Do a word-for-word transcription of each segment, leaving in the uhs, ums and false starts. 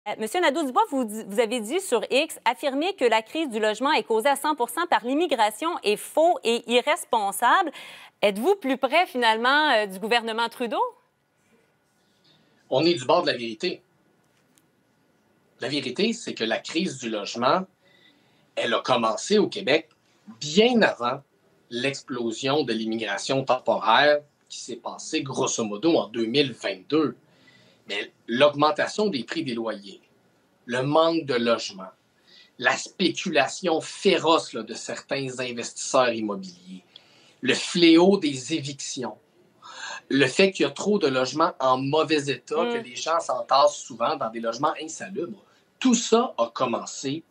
Euh, Monsieur Nadeau-Dubois, vous, vous avez dit sur X, affirmer que la crise du logement est causée à cent pour cent par l'immigration est faux et irresponsable. Êtes-vous plus près, finalement, euh, du gouvernement Trudeau? On est du bord de la vérité. La vérité, c'est que la crise du logement, elle a commencé au Québec bien avant l'explosion de l'immigration temporaire qui s'est passée grosso modo en deux mille vingt-deux. Mais l'augmentation des prix des loyers, le manque de logement, la spéculation féroce là, de certains investisseurs immobiliers, le fléau des évictions, le fait qu'il y a trop de logements en mauvais état, mmh. que les gens s'entassent souvent dans des logements insalubres, tout ça a commencé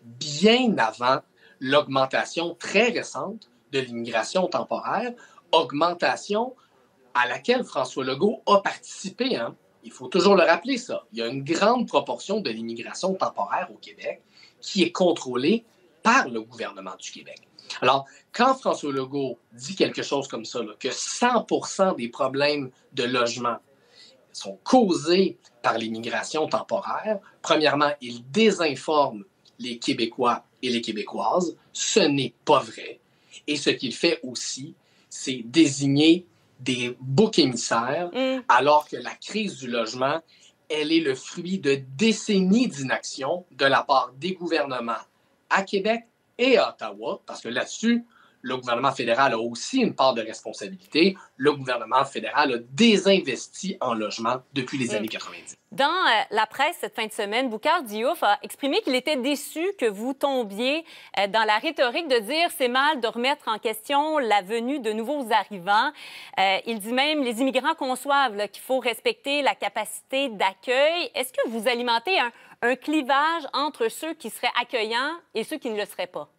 bien avant l'augmentation très récente de l'immigration temporaire, augmentation à laquelle François Legault a participé. Hein. Il faut toujours le rappeler, ça. Il y a une grande proportion de l'immigration temporaire au Québec qui est contrôlée par le gouvernement du Québec. Alors, quand François Legault dit quelque chose comme ça, là, que cent pour cent des problèmes de logement sont causés par l'immigration temporaire, premièrement, il désinforme les Québécois et les Québécoises. Ce n'est pas vrai. Et ce qu'il fait aussi, c'est désigner des boucs émissaires, mmh. alors que la crise du logement, elle est le fruit de décennies d'inaction de la part des gouvernements à Québec et à Ottawa, parce que là-dessus, le gouvernement fédéral a aussi une part de responsabilité. Le gouvernement fédéral a désinvesti en logement depuis les mmh. années quatre-vingt-dix. Dans euh, la presse cette fin de semaine, Boucard Diouf a exprimé qu'il était déçu que vous tombiez euh, dans la rhétorique de dire c'est mal de remettre en question la venue de nouveaux arrivants. Euh, il dit même les immigrants conçoivent là, qu'il faut respecter la capacité d'accueil. Est-ce que vous alimentez un, un clivage entre ceux qui seraient accueillants et ceux qui ne le seraient pas?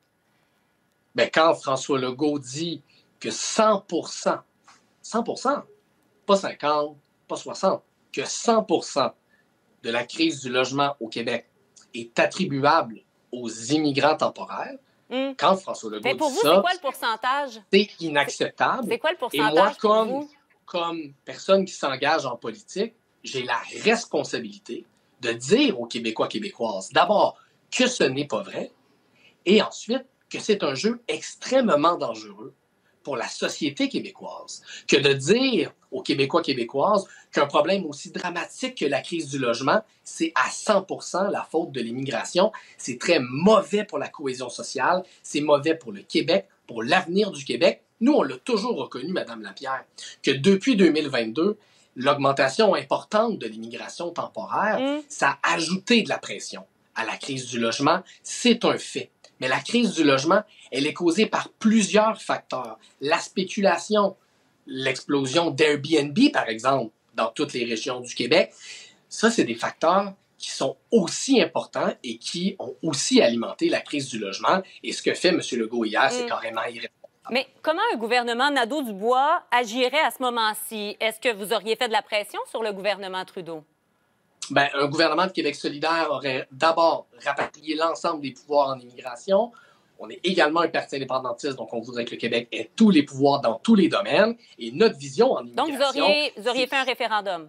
Bien, quand François Legault dit que cent pour cent, cent pour cent, pas cinquante, pas soixante, que cent pour cent de la crise du logement au Québec est attribuable aux immigrants temporaires, mmh. quand François Legault Mais pour dit vous, ça, c'est quoi le pourcentage? C'est inacceptable. C'est quoi le pourcentage Et moi, comme, pour vous? comme personne qui s'engage en politique, j'ai la responsabilité de dire aux Québécois, Québécoises, d'abord, que ce n'est pas vrai, et ensuite, que c'est un jeu extrêmement dangereux pour la société québécoise, que de dire aux Québécois, Québécoises qu'un problème aussi dramatique que la crise du logement, c'est à cent pour cent la faute de l'immigration. C'est très mauvais pour la cohésion sociale, c'est mauvais pour le Québec, pour l'avenir du Québec. Nous, on l'a toujours reconnu, Mme Lapierre, que depuis deux mille vingt-deux, l'augmentation importante de l'immigration temporaire, mmh. ça a ajouté de la pression à la crise du logement. C'est un fait. Mais la crise du logement, elle est causée par plusieurs facteurs. La spéculation, l'explosion d'Airbnb, par exemple, dans toutes les régions du Québec, ça, c'est des facteurs qui sont aussi importants et qui ont aussi alimenté la crise du logement. Et ce que fait M. Legault hier, mmh. c'est carrément irresponsable. Mais comment un gouvernement Nadeau-Dubois agirait à ce moment-ci? Est-ce que vous auriez fait de la pression sur le gouvernement Trudeau? Bien, un gouvernement de Québec solidaire aurait d'abord rapatrié l'ensemble des pouvoirs en immigration. On est également un parti indépendantiste, donc on voudrait que le Québec ait tous les pouvoirs dans tous les domaines. Et notre vision en immigration... Donc, vous auriez, vous auriez fait un référendum?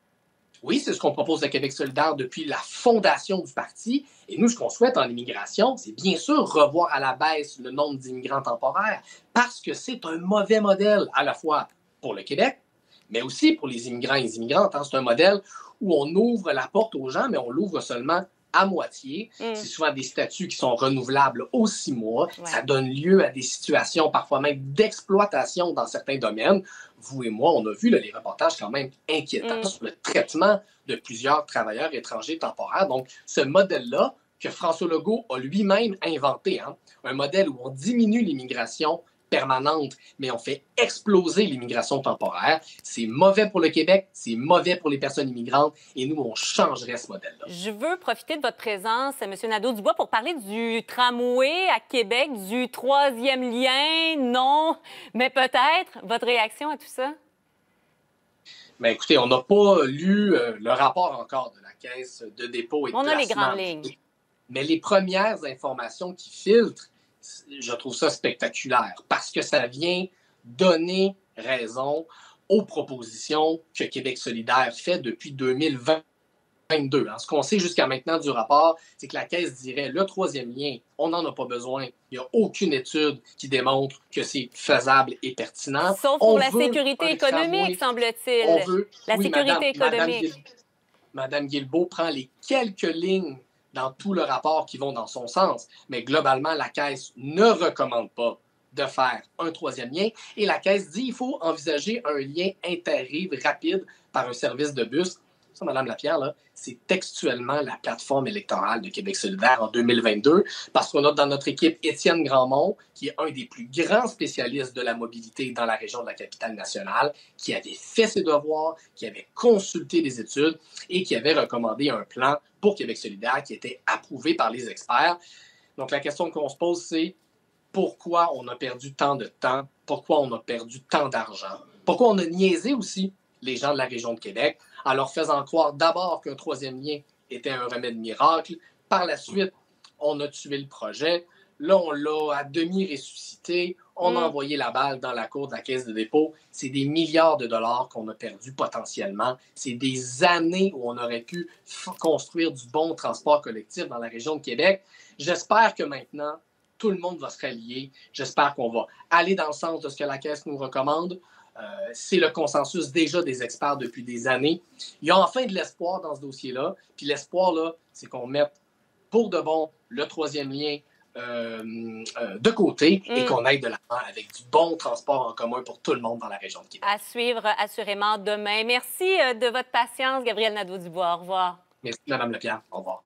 Oui, c'est ce qu'on propose à Québec solidaire depuis la fondation du parti. Et nous, ce qu'on souhaite en immigration, c'est bien sûr revoir à la baisse le nombre d'immigrants temporaires, parce que c'est un mauvais modèle à la fois pour le Québec, mais aussi pour les immigrants et les immigrantes. Hein. C'est un modèle où on ouvre la porte aux gens, mais on l'ouvre seulement à moitié. Mm. C'est souvent des statuts qui sont renouvelables aux six mois. Ouais. Ça donne lieu à des situations parfois même d'exploitation dans certains domaines. Vous et moi, on a vu là, les reportages quand même inquiétants mm. sur le traitement de plusieurs travailleurs étrangers temporaires. Donc, ce modèle-là que François Legault a lui-même inventé, hein, un modèle où on diminue l'immigration permanente, mais on fait exploser l'immigration temporaire. C'est mauvais pour le Québec, c'est mauvais pour les personnes immigrantes, et nous, on changerait ce modèle-là. Je veux profiter de votre présence, M. Nadeau-Dubois, pour parler du tramway à Québec, du troisième lien, non, mais peut-être. Votre réaction à tout ça? Bien, écoutez, on n'a pas lu euh, le rapport encore de la Caisse de dépôt et de on placement. On a les grandes lignes. Mais les premières informations qui filtrent, je trouve ça spectaculaire parce que ça vient donner raison aux propositions que Québec solidaire fait depuis deux mille vingt. vingt-deux. Hein. Ce qu'on sait jusqu'à maintenant du rapport, c'est que la Caisse dirait le troisième lien, on n'en a pas besoin. Il n'y a aucune étude qui démontre que c'est faisable et pertinent. Sauf pour on la sécurité économique, semble-t-il. On veut, la oui, sécurité Madame, économique. Madame, Madame Guilbeault prend les quelques lignes dans tout le rapport qui vont dans son sens, mais globalement, la Caisse ne recommande pas de faire un troisième lien. Et la Caisse dit qu'il faut envisager un lien interrive rapide par un service de bus. Ça, Mme Lapierre, là, c'est textuellement la plateforme électorale de Québec solidaire en deux mille vingt-deux, parce qu'on a dans notre équipe Étienne Grandmont, qui est un des plus grands spécialistes de la mobilité dans la région de la capitale nationale, qui avait fait ses devoirs, qui avait consulté les études et qui avait recommandé un plan pour Québec solidaire qui était approuvé par les experts. Donc, la question qu'on se pose, c'est pourquoi on a perdu tant de temps, pourquoi on a perdu tant d'argent, pourquoi on a niaisé aussi les gens de la région de Québec en leur faisant croire d'abord qu'un troisième lien était un remède miracle. Par la suite, on a tué le projet. Là, on l'a à demi ressuscité. On mm. a envoyé la balle dans la cour de la Caisse de dépôt. C'est des milliards de dollars qu'on a perdus potentiellement. C'est des années où on aurait pu construire du bon transport collectif dans la région de Québec. J'espère que maintenant, tout le monde va se rallier. J'espère qu'on va aller dans le sens de ce que la Caisse nous recommande. Euh, c'est le consensus déjà des experts depuis des années. Il y a enfin de l'espoir dans ce dossier-là. Puis l'espoir, là, c'est qu'on mette pour de bon le troisième lien euh, euh, de côté mm. et qu'on aille de l'avant avec du bon transport en commun pour tout le monde dans la région de Québec. À suivre assurément demain. Merci de votre patience, Gabriel Nadeau-Dubois. Au revoir. Merci, Mme Lapierre. Au revoir.